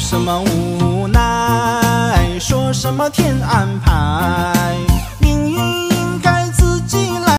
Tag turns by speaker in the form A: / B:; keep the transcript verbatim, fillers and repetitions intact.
A: 什么无奈，说什么天安排。